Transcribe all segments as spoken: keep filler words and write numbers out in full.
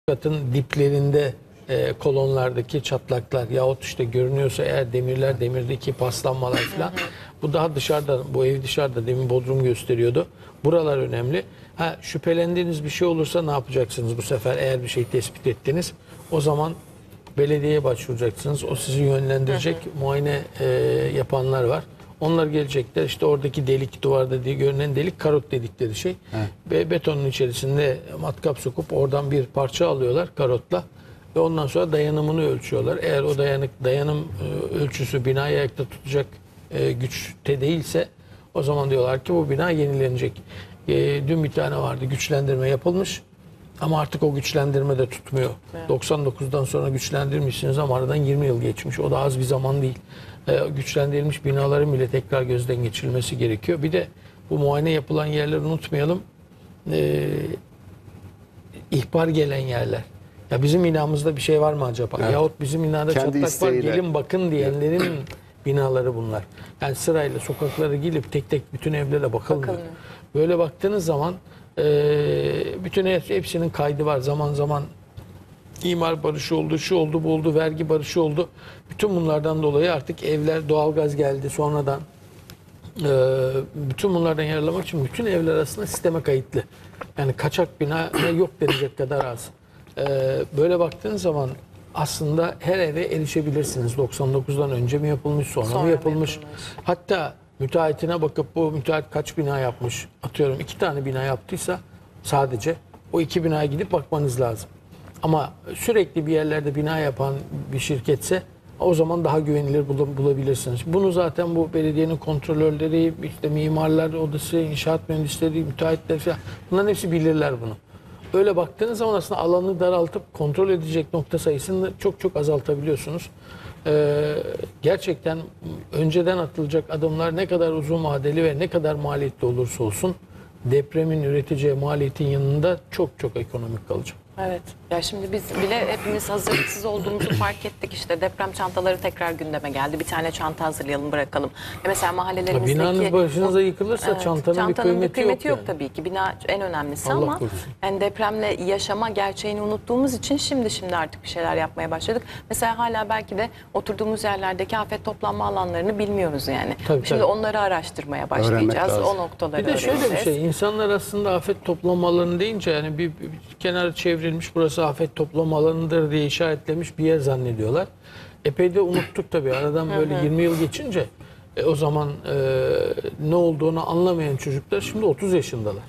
katın diplerinde e, kolonlardaki çatlaklar yahut işte görünüyorsa eğer demirler, demirdeki paslanmalar falan. Bu daha dışarıda, bu ev dışarıda, demin bodrum gösteriyordu. Buralar önemli. Ha, şüphelendiğiniz bir şey olursa ne yapacaksınız bu sefer eğer bir şey tespit ettiniz? O zaman belediyeye başvuracaksınız. O sizi yönlendirecek hı hı. muayene e, yapanlar var. Onlar gelecekler. İşte oradaki delik, duvarda diye görünen delik karot dedikleri şey. Evet. Ve betonun içerisinde matkap sokup oradan bir parça alıyorlar karotla. Ve ondan sonra dayanımını ölçüyorlar. Eğer o dayanık dayanım e, ölçüsü binayı ayakta tutacak e, güçte değilse o zaman diyorlar ki bu bina yenilenecek. E, dün bir tane vardı, güçlendirme yapılmış. Ama artık o güçlendirme de tutmuyor. Evet. doksan dokuzdan sonra güçlendirmişsiniz ama aradan yirmi yıl geçmiş. O da az bir zaman değil. Ee, güçlendirilmiş binaların bile tekrar gözden geçirilmesi gerekiyor. Bir de bu muayene yapılan yerleri unutmayalım. Ee, ihbar gelen yerler. Ya bizim binamızda bir şey var mı acaba? Evet. Yahut bizim binada kendi çatlak isteğiyle var, gelin bakın diyenlerin evet. binaları bunlar. Yani sırayla sokaklara gelip tek tek bütün evlere bakılmıyor. Bakalım. Böyle baktığınız zaman bütün hepsinin kaydı var. Zaman zaman imar barışı oldu, şu oldu, bu oldu, vergi barışı oldu. Bütün bunlardan dolayı artık evler, doğalgaz geldi sonradan. Bütün bunlardan yararlanmak için bütün evler aslında sisteme kayıtlı. Yani kaçak bina yok denecek kadar az. Böyle baktığınız zaman aslında her eve erişebilirsiniz. doksan dokuzdan önce mi yapılmış, sonra, sonra mı yapılmış? yapılmış? Hatta müteahhitine bakıp bu müteahhit kaç bina yapmış, atıyorum iki tane bina yaptıysa sadece o iki binaya gidip bakmanız lazım. Ama sürekli bir yerlerde bina yapan bir şirketse o zaman daha güvenilir bulabilirsiniz. Bunu zaten bu belediyenin kontrolörleri, işte mimarlar odası, inşaat mühendisleri, müteahhitler falan bunların hepsi bilirler bunu. Öyle baktığınız zaman aslında alanı daraltıp kontrol edecek nokta sayısını çok çok azaltabiliyorsunuz. Ee, gerçekten önceden atılacak adımlar ne kadar uzun vadeli ve ne kadar maliyetli olursa olsun depremin üreteceği maliyetin yanında çok çok ekonomik kalacak. Evet. Ya şimdi biz bile hepimiz hazırlıksız olduğumuzu fark ettik. İşte deprem çantaları tekrar gündeme geldi. Bir tane çanta hazırlayalım, bırakalım. Ya mesela mahallelerimizdeki... Binanız başınıza yıkılırsa evet, çantanın, çantanın bir kıymeti, bir kıymeti yok, yok yani. Tabii ki. Bina en önemlisi Allah ama korusun. Yani depremle yaşama gerçeğini unuttuğumuz için şimdi şimdi artık bir şeyler yapmaya başladık. Mesela hala belki de oturduğumuz yerlerdeki afet toplanma alanlarını bilmiyoruz yani. Tabii, şimdi tabii. onları araştırmaya başlayacağız. O noktaları Bir de şöyle bir şey. İnsanlar aslında afet toplama alanı deyince yani bir, bir, bir kenar çevrilmiş, burası afet toplama alanıdır diye işaretlemiş bir yer zannediyorlar. Epey de unuttuk tabii. Aradan böyle yirmi yıl geçince e, o zaman e, ne olduğunu anlamayan çocuklar şimdi otuz yaşındalar.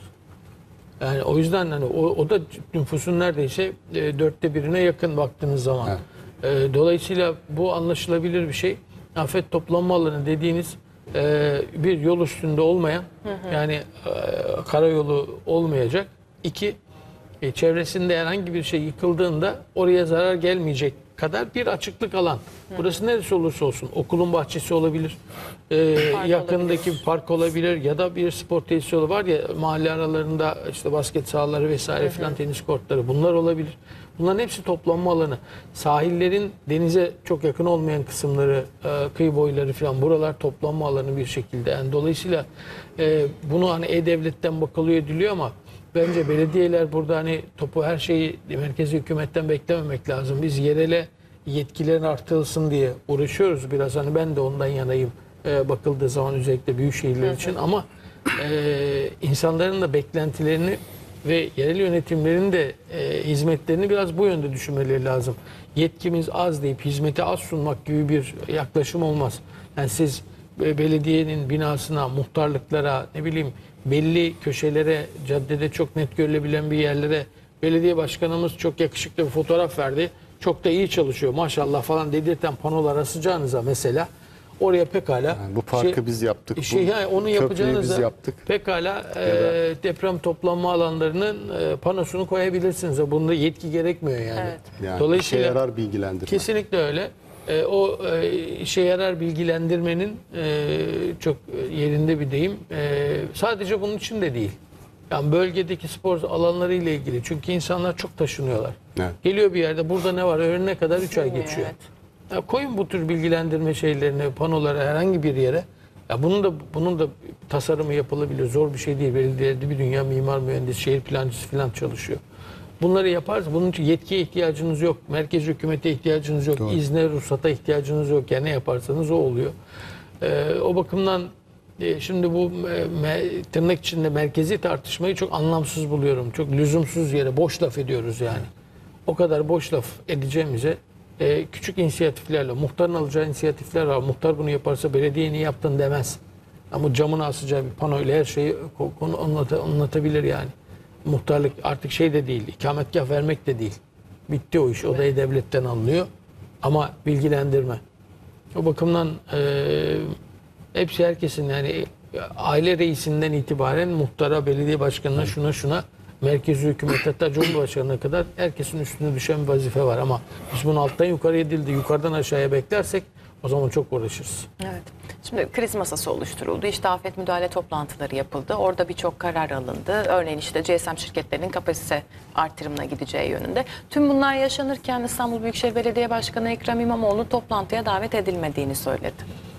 Yani o yüzden hani o, o da nüfusun neredeyse e, dörtte birine yakın baktığınız zaman. Evet. E, dolayısıyla bu anlaşılabilir bir şey. Afet toplanma alanı dediğiniz e, bir yol üstünde olmayan, hı hı. yani e, karayolu olmayacak. İki, e, çevresinde herhangi bir şey yıkıldığında oraya zarar gelmeyecek kadar bir açıklık alan. Hı. Burası neresi olursa olsun. Okulun bahçesi olabilir. E, yakındaki olabilir. Park olabilir ya da bir spor tesisi var ya mahalle aralarında işte basket sahaları vesaire hı hı. filan, tenis kortları, bunlar olabilir. Bunların hepsi toplanma alanı. Sahillerin denize çok yakın olmayan kısımları, e, kıyı boyları falan, buralar toplanma alanı bir şekilde. Yani dolayısıyla e, bunu hani E-Devlet'ten bakılıyor ediliyor ama bence belediyeler burada hani topu her şeyi merkezi hükümetten beklememek lazım. Biz yerele yetkilerin artırılsın diye uğraşıyoruz biraz. Hani ben de ondan yanayım e, bakıldığı zaman özellikle büyük şehirler için ama e, insanların da beklentilerini ve yerel yönetimlerin de e, hizmetlerini biraz bu yönde düşünmeleri lazım. Yetkimiz az deyip hizmeti az sunmak gibi bir yaklaşım olmaz. Yani siz e, belediyenin binasına, muhtarlıklara, ne bileyim belli köşelere, caddede çok net görülebilen bir yerlere belediye başkanımız çok yakışıklı bir fotoğraf verdi. Çok da iyi çalışıyor maşallah falan dedirten panolar asacağınıza mesela oraya pekala yani bu parkı şey, biz yaptık. Şey, yani onu yapacağınızda biz yaptık. Pekala e, deprem toplanma alanlarının e, panosunu koyabilirsiniz. Bunda yetki gerekmiyor yani. Evet. Yani dolayısıyla işe yarar bilgilendirme. Kesinlikle öyle. E, o e, işe yarar bilgilendirmenin e, çok yerinde bir deyim. E, sadece bunun için de değil. Yani bölgedeki spor alanları ile ilgili. Çünkü insanlar çok taşınıyorlar. Evet. Geliyor bir yerde burada ne var öğrenene kadar üç ay geçiyor. Evet. Ya koyun bu tür bilgilendirme şeylerini, panolara herhangi bir yere. Ya bunun da bunun da tasarımı yapılabilir. Zor bir şey değil. Belediyede bir dünya mimar, mühendis, şehir plancısı falan çalışıyor. Bunları yaparsa bunun için yetkiye ihtiyacınız yok. Merkez hükümete ihtiyacınız yok. Doğru. İzne, ruhsata ihtiyacınız yok. Yani ne yaparsanız o oluyor. Ee, o bakımdan e, şimdi bu e, me, tırnak içinde merkezi tartışmayı çok anlamsız buluyorum. Çok lüzumsuz yere boş laf ediyoruz yani. O kadar boş laf edeceğimize e, küçük inisiyatiflerle, muhtarın alacağı inisiyatifler var. Muhtar bunu yaparsa belediye niye yaptın demez. Ama camına asacağı bir panoyla her şeyi konu anlat, anlatabilir yani. Muhtarlık artık şey de değil, ikametgah vermek de değil. Bitti o iş, o da devletten alınıyor. Ama bilgilendirme. O bakımdan e, hepsi herkesin yani aile reisinden itibaren muhtara, belediye başkanına, şuna şuna, merkezi hükümet hatta Cumhurbaşkanı'na kadar herkesin üstüne düşen bir vazife var. Ama biz bunu alttan yukarıya değil de yukarıdan aşağıya beklersek o zaman çok uğraşırız. Evet. Şimdi kriz masası oluşturuldu. İşte afet müdahale toplantıları yapıldı. Orada birçok karar alındı. Örneğin işte G S M şirketlerinin kapasite artırımına gideceği yönünde. Tüm bunlar yaşanırken İstanbul Büyükşehir Belediye Başkanı Ekrem İmamoğlu toplantıya davet edilmediğini söyledi.